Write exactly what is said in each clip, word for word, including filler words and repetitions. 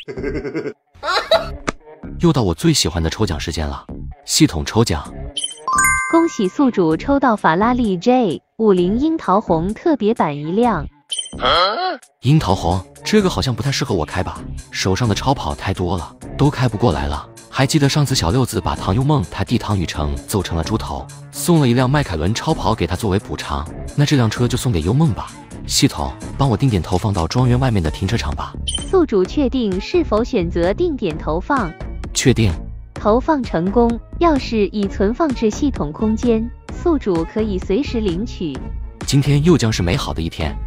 又到我最喜欢的抽奖时间了，系统抽奖。 恭喜宿主抽到法拉利 J 五十樱桃红特别版一辆。 樱桃红这个好像不太适合我开吧，手上的超跑太多了，都开不过来了。还记得上次小六子把唐幽梦他弟唐雨成揍成了猪头，送了一辆迈凯伦超跑给他作为补偿，那这辆车就送给幽梦吧。系统，帮我定点投放到庄园外面的停车场吧。 宿主确定是否选择定点投放？ 确定。 投放成功，钥匙已存放至系统空间，宿主可以随时领取。 今天又将是美好的一天。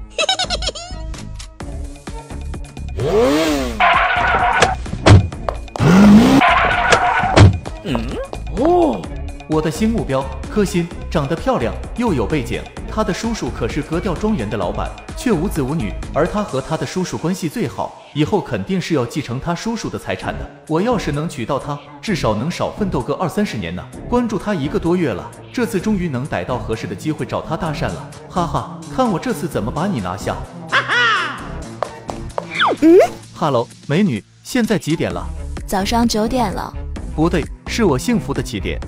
嗯，哦，我的新目标柯欣，长得漂亮又有背景，他的叔叔可是格调庄园的老板，却无子无女，而他和他的叔叔关系最好，以后肯定是要继承他叔叔的财产的。我要是能娶到她，至少能少奋斗个二三十年呢。关注他一个多月了，这次终于能逮到合适的机会找他搭讪了，哈哈，看我这次怎么把你拿下。哈哈。嗯，哈喽，美女，现在几点了？ 早上九点了。 不对，是我幸福的起点。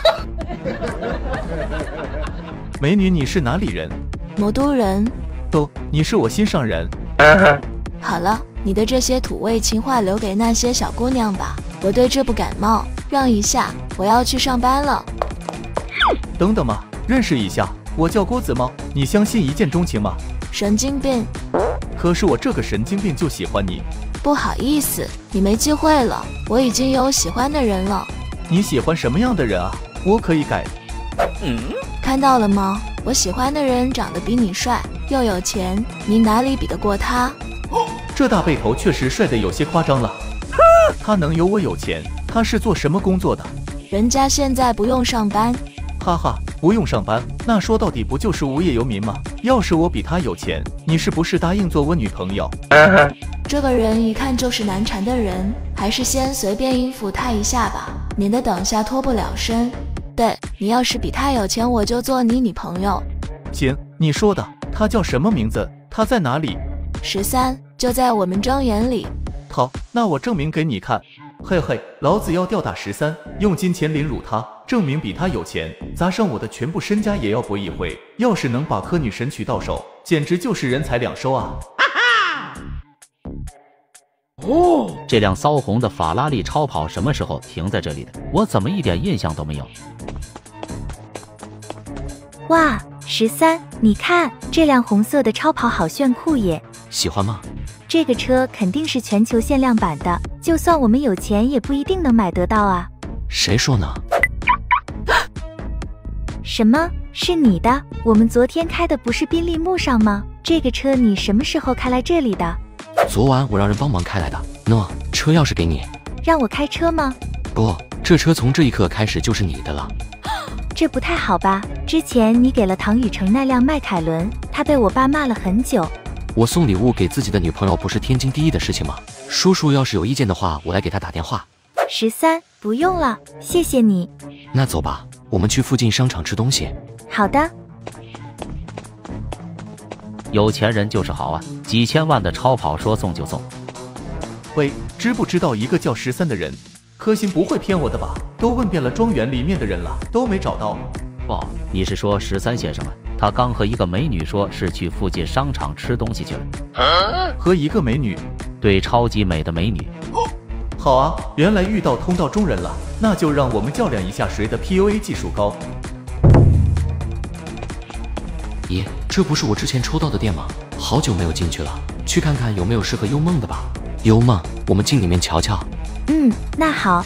美女，你是哪里人？ 魔都人。 哦，你是我心上人。 好了，你的这些土味情话留给那些小姑娘吧，我对这不感冒。让一下，我要去上班了。 等等嘛，认识一下，我叫郭子猫，你相信一见钟情吗？ 神经病。 可是我这个神经病就喜欢你。 不好意思，你没机会了，我已经有喜欢的人了。 你喜欢什么样的人啊？我可以改。 嗯，看到了吗？我喜欢的人长得比你帅，又有钱，你哪里比得过他？ 哦，这大背头确实帅得有些夸张了。他能有我有钱？他是做什么工作的？ 人家现在不用上班。 哈哈，不用上班，那说到底不就是无业游民吗？要是我比他有钱，你是不是答应做我女朋友？ 这个人一看就是难缠的人，还是先随便应付他一下吧，免得等下脱不了身。对，你要是比他有钱，我就做你女朋友。 行，你说的，他叫什么名字？他在哪里？ 十三，就在我们庄园里。 好，那我证明给你看。嘿嘿，老子要吊打十三，用金钱凌辱他，证明比他有钱，砸上我的全部身家也要搏一回。要是能把柯女神娶到手，简直就是人财两收啊！ 哦，这辆骚红的法拉利超跑什么时候停在这里的？我怎么一点印象都没有？ 哇，十三，你看这辆红色的超跑好炫酷耶！ 喜欢吗？ 这个车肯定是全球限量版的，就算我们有钱也不一定能买得到啊。 谁说呢？ 什么？是你的？我们昨天开的不是宾利慕尚吗？这个车你什么时候开来这里的？ 昨晚我让人帮忙开来的。喏，车钥匙给你。 让我开车吗？ 不，这车从这一刻开始就是你的了。 这不太好吧？之前你给了唐雨成那辆迈凯伦，他被我爸骂了很久。 我送礼物给自己的女朋友不是天经地义的事情吗？叔叔要是有意见的话，我来给他打电话。 十三，不用了，谢谢你。 那走吧，我们去附近商场吃东西。 好的。 有钱人就是好啊，几千万的超跑说送就送。 喂，知不知道一个叫十三的人？柯欣不会骗我的吧？都问遍了庄园里面的人了，都没找到。 哦，你是说十三先生吗？他刚和一个美女说是去附近商场吃东西去了。 啊、和一个美女？ 对，超级美的美女。 哦，好啊，原来遇到通道中人了，那就让我们较量一下谁的 P U A 技术高。 咦，这不是我之前抽到的店吗？好久没有进去了，去看看有没有适合幽梦的吧。幽梦，我们进里面瞧瞧。 嗯，那好。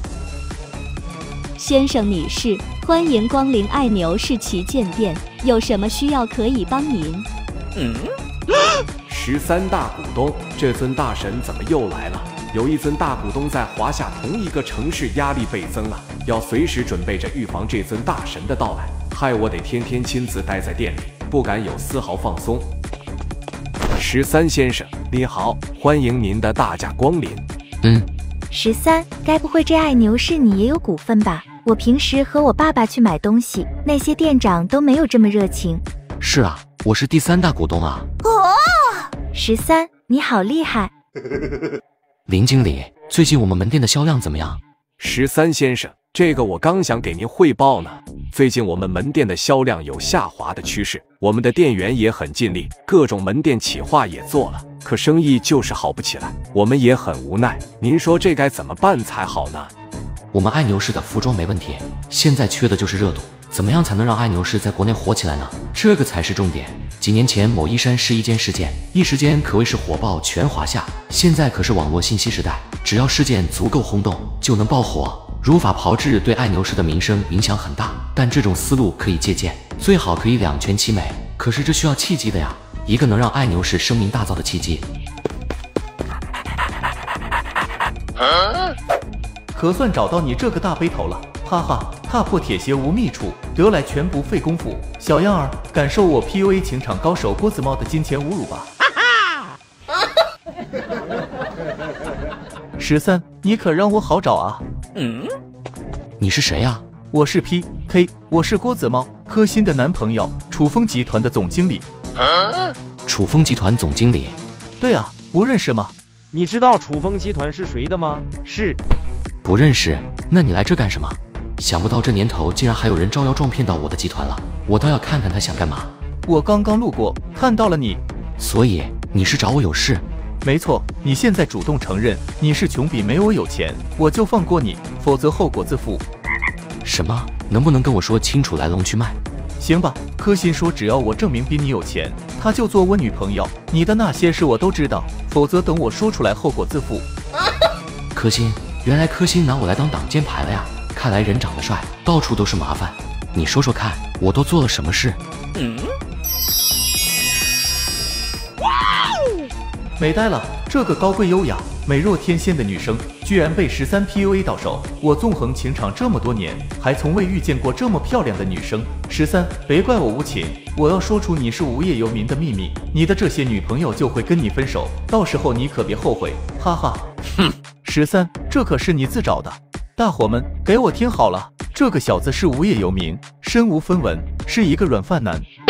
先生女士，欢迎光临爱牛市旗舰店，有什么需要可以帮您？ 嗯，十三大股东，这尊大神怎么又来了？有一尊大股东在华夏同一个城市，压力倍增啊，要随时准备着预防这尊大神的到来，害我得天天亲自待在店里，不敢有丝毫放松。十三先生，你好，欢迎您的大驾光临。 嗯， 十三，该不会这爱牛市你也有股份吧？我平时和我爸爸去买东西，那些店长都没有这么热情。 是啊，我是第三大股东啊。 哦，十三，你好厉害。 林经理，最近我们门店的销量怎么样？ 十三先生，这个我刚想给您汇报呢。最近我们门店的销量有下滑的趋势，我们的店员也很尽力，各种门店企划也做了，可生意就是好不起来，我们也很无奈。您说这该怎么办才好呢？ 我们爱牛市的服装没问题，现在缺的就是热度。怎么样才能让爱牛市在国内火起来呢？这个才是重点。几年前某衣衫试衣间事件，一时间可谓是火爆全华夏。现在可是网络信息时代，只要事件足够轰动，就能爆火。如法炮制对爱牛市的名声影响很大，但这种思路可以借鉴，最好可以两全其美。可是这需要契机的呀，一个能让爱牛市声名大噪的契机。 可算找到你这个大背头了，哈哈，踏破铁鞋无觅处，得来全不费功夫。小样儿，感受我 P U A 情场高手郭子茂的金钱侮辱吧！十三，你可让我好找啊！ 嗯，你是谁呀？ 我是 P K， 我是郭子茂，柯鑫的男朋友，楚风集团的总经理。 啊、楚风集团总经理？ 对啊，不认识吗？ 你知道楚风集团是谁的吗？是。 不认识？那你来这干什么？想不到这年头竟然还有人招摇撞骗到我的集团了，我倒要看看他想干嘛。 我刚刚路过，看到了你。 所以你是找我有事？ 没错，你现在主动承认你是穷比没我有钱，我就放过你，否则后果自负。 什么？能不能跟我说清楚来龙去脉？ 行吧，柯鑫说只要我证明比你有钱，他就做我女朋友。你的那些事我都知道，否则等我说出来后果自负。 柯鑫，原来柯鑫拿我来当挡箭牌了呀！看来人长得帅，到处都是麻烦。你说说看，我都做了什么事？嗯， 美呆了，这个高贵优雅、美若天仙的女生，居然被十三 P U A 到手。我纵横情场这么多年，还从未遇见过这么漂亮的女生。十三，别怪我无情，我要说出你是无业游民的秘密，你的这些女朋友就会跟你分手，到时候你可别后悔，哈哈。哼，十三，这可是你自找的。大伙们，给我听好了，这个小子是无业游民，身无分文，是一个软饭男。